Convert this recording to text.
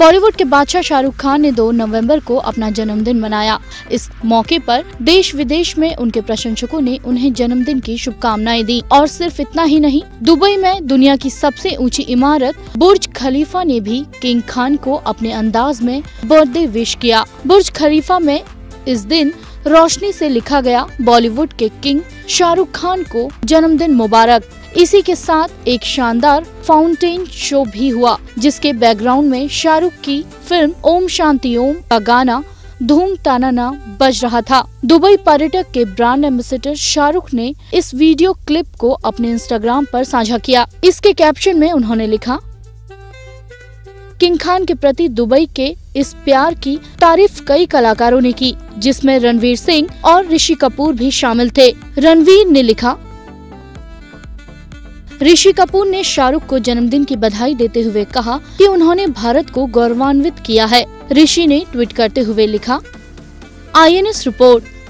बॉलीवुड के बादशाह शाहरुख खान ने 2 नवंबर को अपना जन्मदिन मनाया। इस मौके पर देश विदेश में उनके प्रशंसकों ने उन्हें जन्मदिन की शुभकामनाएं दी। और सिर्फ इतना ही नहीं, दुबई में दुनिया की सबसे ऊंची इमारत बुर्ज खलीफा ने भी किंग खान को अपने अंदाज में बर्थडे विश किया। बुर्ज खलीफा में इस दिन रोशनी से लिखा गया, बॉलीवुड के किंग शाहरुख खान को जन्मदिन मुबारक। इसी के साथ एक शानदार फाउंटेन शो भी हुआ, जिसके बैकग्राउंड में शाहरुख की फिल्म ओम शांति ओम का गाना धूम तानाना बज रहा था। दुबई पर्यटक के ब्रांड एम्बेसडर शाहरुख ने इस वीडियो क्लिप को अपने इंस्टाग्राम पर साझा किया। इसके कैप्शन में उन्होंने लिखा, किंग खान के प्रति दुबई के इस प्यार की तारीफ कई कलाकारों ने की, जिसमें रणवीर सिंह और ऋषि कपूर भी शामिल थे। रणवीर ने लिखा, ऋषि कपूर ने शाहरुख को जन्मदिन की बधाई देते हुए कहा कि उन्होंने भारत को गौरवान्वित किया है। ऋषि ने ट्वीट करते हुए लिखा, INS रिपोर्ट।